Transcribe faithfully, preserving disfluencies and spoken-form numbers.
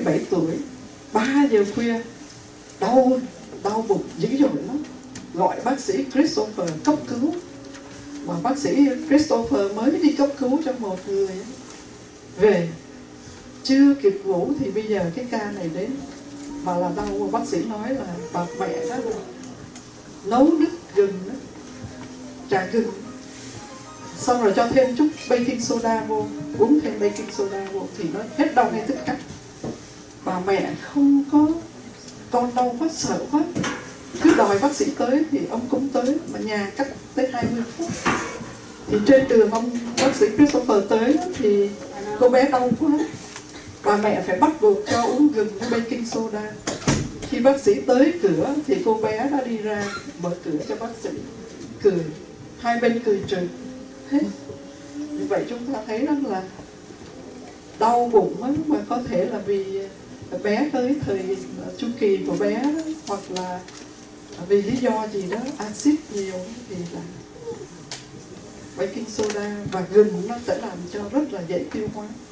bảy tuổi, ba giờ khuya, đau đau bụng dữ dội lắm, gọi bác sĩ Christopher cấp cứu. Mà bác sĩ Christopher mới đi cấp cứu cho một người về, chưa kịp ngủ thì bây giờ cái ca này đến. Mà là đau, bác sĩ nói là bà mẹ đó là nấu nước gừng đó, trà gừng, xong rồi cho thêm chút baking soda vô, uống thêm baking soda vô thì nó hết đau ngay tức khắc. Bà mẹ không có, con đau quá, sợ quá, cứ đòi bác sĩ tới thì ông cũng tới, mà nhà cách tới hai mươi phút. Thì trên đường ông bác sĩ Christopher tới thì cô bé đau quá, bà mẹ phải bắt buộc cho uống gừng với baking soda. Khi bác sĩ tới cửa thì cô bé đã đi ra mở cửa cho bác sĩ, cười, hai bên cười trừ hết. Như vậy chúng ta thấy rằng là đau bụng ấy, mà có thể là vì bé tới thời chu kỳ của bé đó, hoặc là vì lý do gì đó, axit nhiều thì là baking soda và gừng nó sẽ làm cho rất là dễ tiêu hóa.